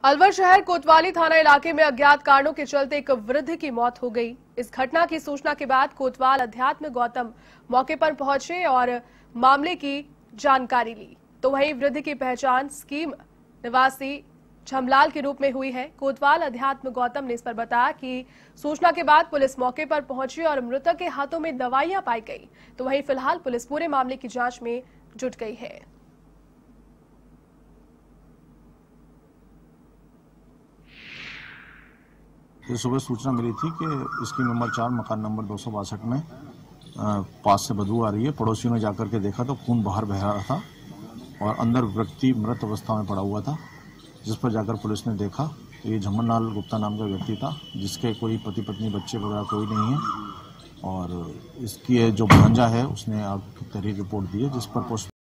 अलवर शहर कोतवाली थाना इलाके में अज्ञात कारणों के चलते एक वृद्ध की मौत हो गई। इस घटना की सूचना के बाद कोतवाल अध्यात्म गौतम मौके पर पहुंचे और मामले की जानकारी ली। तो वहीं वृद्ध की पहचान स्कीम निवासी झमलाल के रूप में हुई है। कोतवाल अध्यात्म गौतम ने इस पर बताया कि सूचना के बाद पुलिस मौके पर पहुंची और मृतक के हाथों में दवाइयां पाई गई। तो वहीं फिलहाल पुलिस पूरे मामले की जांच में जुट गई है। ये सुबह सूचना मिली थी कि स्कीम नंबर 4 मकान नंबर 262 में पास से बदबू आ रही है। पड़ोसियों ने जाकर के देखा तो खून बाहर बह रहा था और अंदर व्यक्ति मृत अवस्था में पड़ा हुआ था। जिस पर जाकर पुलिस ने देखा तो ये झमनलाल गुप्ता नाम का व्यक्ति था, जिसके कोई पति पत्नी बच्चे वगैरह कोई नहीं है और इसकी जो भांजा है उसने आग की तहरीर रिपोर्ट दी है, जिस पर